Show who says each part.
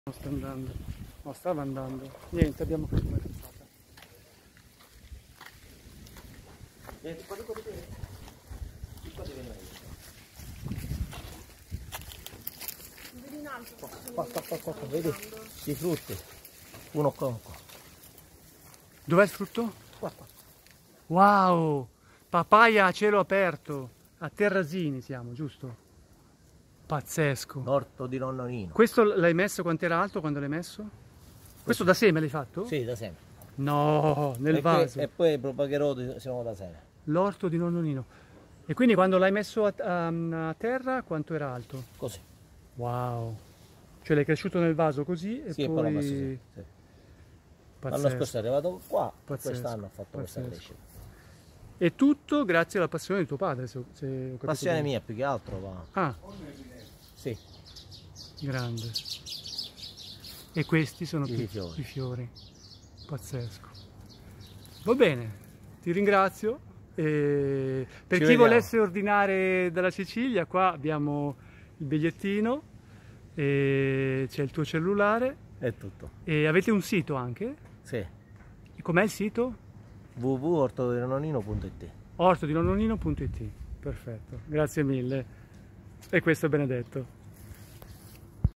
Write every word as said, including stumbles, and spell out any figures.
Speaker 1: Non sta andando, no, stava andando. Niente, abbiamo fatto una cazzata.
Speaker 2: Niente, quando puoi vedere? Qua deve venire.
Speaker 3: Vedi in alto.
Speaker 2: Qua, qua, qua, qua, qua, vedi? I frutti. Uno qua, uno qua.
Speaker 1: Dov'è il frutto?
Speaker 2: Qua, qua.
Speaker 1: Wow! Papaya a cielo aperto. A Terrasini siamo, giusto? Pazzesco.
Speaker 2: L'orto di nonno Nino.
Speaker 1: Questo l'hai messo quanto era alto quando l'hai messo? Questo da seme l'hai fatto?
Speaker 2: Sì, da sempre.
Speaker 1: No, nel
Speaker 2: e
Speaker 1: vaso.
Speaker 2: Poi, e poi propagherò siamo da sempre.
Speaker 1: L'orto di nonno Nino. E quindi quando l'hai messo a, a, a terra quanto era alto?
Speaker 2: Così.
Speaker 1: Wow. Cioè l'hai cresciuto nel vaso così e
Speaker 2: Sì,
Speaker 1: poi...
Speaker 2: e poi l'ho messo sì. Sì. L'anno scorso è arrivato qua,
Speaker 1: Pazzesco.
Speaker 2: quest'anno ha fatto
Speaker 1: Pazzesco.
Speaker 2: questa crescita.
Speaker 1: E tutto grazie alla passione di tuo padre, se, se ho capito
Speaker 2: Passione
Speaker 1: bene.
Speaker 2: mia più che altro, va.
Speaker 1: Ah,
Speaker 2: Sì.
Speaker 1: grande. E questi sono
Speaker 2: I
Speaker 1: tutti
Speaker 2: fiori.
Speaker 1: i fiori. Pazzesco. Va bene, ti ringrazio. E per
Speaker 2: Ci
Speaker 1: chi
Speaker 2: vediamo.
Speaker 1: volesse ordinare dalla Sicilia, qua abbiamo il bigliettino, e c'è il tuo cellulare.
Speaker 2: È tutto.
Speaker 1: E avete un sito anche?
Speaker 2: Sì.
Speaker 1: E com'è il sito?
Speaker 2: w w w punto orto di nonnino punto it.
Speaker 1: orto di nonnonino punto it. Perfetto, grazie mille. E questo è Benedetto.